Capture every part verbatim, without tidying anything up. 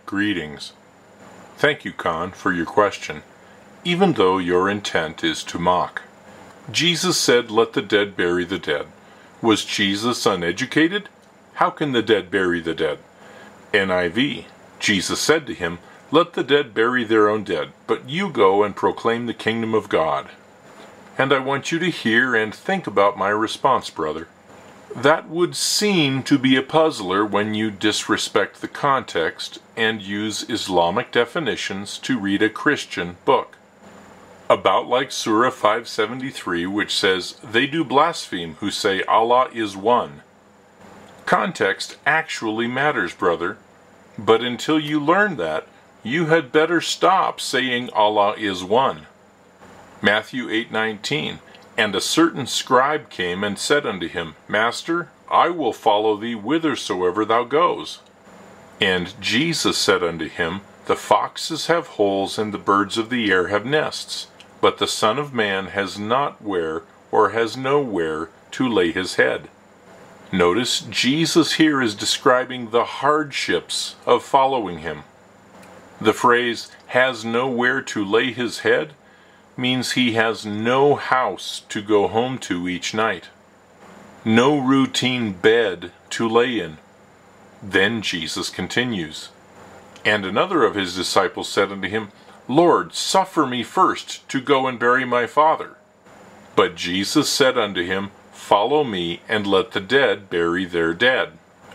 greetings. Thank you, Khan, for your question, even though your intent is to mock. Jesus said, "Let the dead bury the dead." Was Jesus uneducated? How can the dead bury the dead? N I V. Jesus said to him, "Let the dead bury their own dead, but you go and proclaim the kingdom of God." And I want you to hear and think about my response, brother. That would seem to be a puzzler when you disrespect the context and use Islamic definitions to read a Christian book. About like Surah five seventy-three, which says, "They do blaspheme who say Allah is one." Context actually matters, brother. But until you learn that, you had better stop saying Allah is one. Matthew eight nineteen, "And a certain scribe came and said unto him, Master, I will follow thee whithersoever thou goes. And Jesus said unto him, The foxes have holes, and the birds of the air have nests, but the Son of Man has not where, or has nowhere, to lay his head." Notice, Jesus here is describing the hardships of following him. The phrase, "has nowhere to lay his head," means he has no house to go home to each night, no routine bed to lay in. Then Jesus continues, "And another of his disciples said unto him, Lord, suffer me first to go and bury my father. But Jesus said unto him, Follow me, and let the dead bury their dead."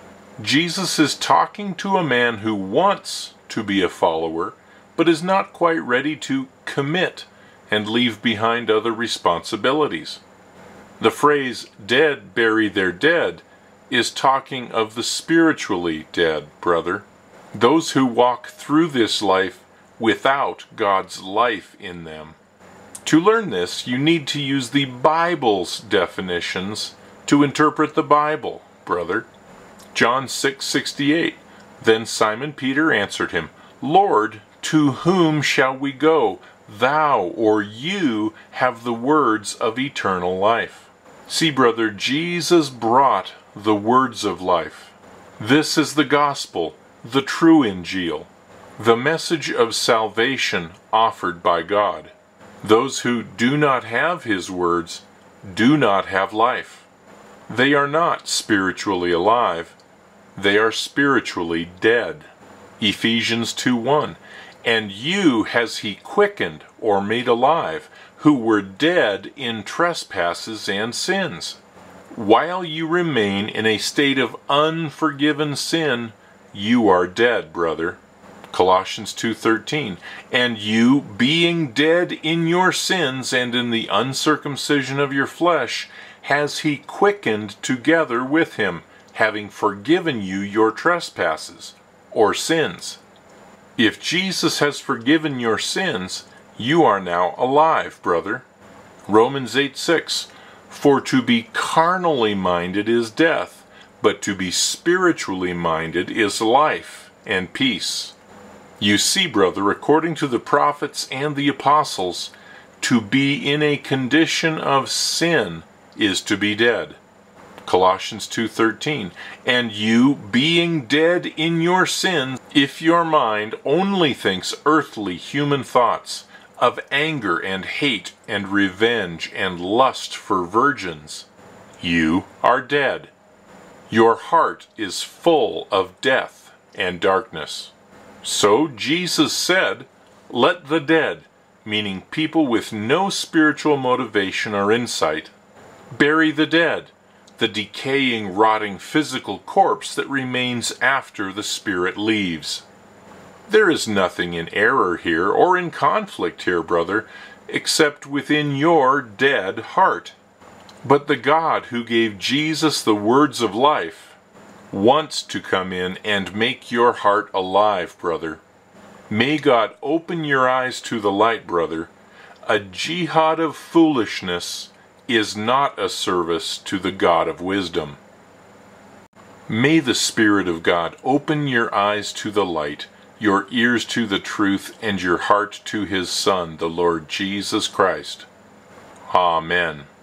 Jesus is talking to a man who wants to be a follower, but is not quite ready to commit and leave behind other responsibilities. The phrase, "dead bury their dead," is talking of the spiritually dead, brother. Those who walk through this life without God's life in them. To learn this, you need to use the Bible's definitions to interpret the Bible, brother. John six sixty-eight, "Then Simon Peter answered him, Lord, to whom shall we go? Thou or you have the words of eternal life." See, brother, Jesus brought the words of life. This is the gospel, the true Injil, the message of salvation offered by God. Those who do not have his words do not have life. They are not spiritually alive. They are spiritually dead. Ephesians two one, "And you has he quickened or made alive, who were dead in trespasses and sins." While you remain in a state of unforgiven sin, you are dead, brother. Colossians two thirteen, "And you, being dead in your sins and in the uncircumcision of your flesh, has he quickened together with him, having forgiven you your trespasses," or sins. If Jesus has forgiven your sins, you are now alive, brother. Romans eight six, "For to be carnally minded is death, but to be spiritually minded is life and peace." You see, brother, according to the prophets and the apostles, to be in a condition of sin is to be dead. Colossians two thirteen, "And you, being dead in your sins, if your mind only thinks earthly human thoughts, of anger and hate and revenge and lust for virgins, you are dead. Your heart is full of death and darkness." So Jesus said, "Let the dead," meaning people with no spiritual motivation or insight, "bury the dead," the decaying, rotting physical corpse that remains after the spirit leaves. There is nothing in error here or in conflict here, brother, except within your dead heart. But the God who gave Jesus the words of life wants to come in and make your heart alive, brother. May God open your eyes to the light, brother. A jihad of foolishness is not a service to the God of wisdom. May the Spirit of God open your eyes to the light, your ears to the truth, and your heart to his Son, the Lord Jesus Christ. Amen.